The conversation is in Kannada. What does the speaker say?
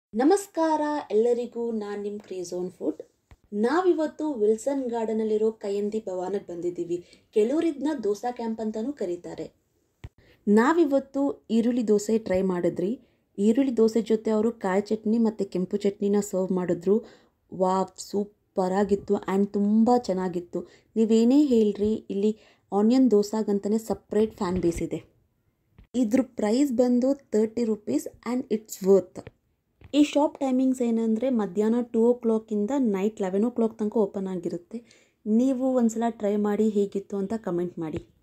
ನಮಸ್ಕಾರ ಎಲ್ಲರಿಗೂ, ನಾನು ನಿಮ್ಮ ಕ್ರೇಜೋನ್ ಫುಡ್. ನಾವಿವತ್ತು ವಿಲ್ಸನ್ ಗಾರ್ಡನಲ್ಲಿರೋ ಕೈಯಂದಿ ಭವನಕ್ಕೆ ಬಂದಿದ್ದೀವಿ. ಕೆಲವರು ಇದನ್ನ ದೋಸಾ ಕ್ಯಾಂಪ್ ಅಂತಲೂ ಕರೀತಾರೆ. ನಾವಿವತ್ತು ಈರುಳ್ಳಿ ದೋಸೆ ಟ್ರೈ ಮಾಡಿದ್ರಿ. ಈರುಳ್ಳಿ ದೋಸೆ ಜೊತೆ ಅವರು ಕಾಯಿ ಚಟ್ನಿ ಮತ್ತು ಕೆಂಪು ಚಟ್ನಿನ ಸರ್ವ್ ಮಾಡಿದ್ರು. ವಾವ್, ಸೂಪರಾಗಿತ್ತು ಆ್ಯಂಡ್ ತುಂಬ ಚೆನ್ನಾಗಿತ್ತು. ನೀವೇನೇ ಹೇಳ್ರಿ, ಇಲ್ಲಿ ಆನಿಯನ್ ದೋಸಾಗಂತಲೇ ಸಪ್ರೇಟ್ ಫ್ಯಾನ್ ಬೇಸ್ ಇದೆ. ಇದ್ರ ಪ್ರೈಸ್ ಬಂದು 30 ರೂಪೀಸ್ ಆ್ಯಂಡ್ ಇಟ್ಸ್ ವರ್ತ್. ಈ ಶಾಪ್ ಟೈಮಿಂಗ್ಸ್ ಏನಂದರೆ ಮಧ್ಯಾಹ್ನ 2 o'clock ನೈಟ್ 11 o'clock ತನಕ ಓಪನ್ ಆಗಿರುತ್ತೆ. ನೀವು ಒಂದ್ಸಲ ಟ್ರೈ ಮಾಡಿ ಹೇಗಿತ್ತು ಅಂತ ಕಮೆಂಟ್ ಮಾಡಿ.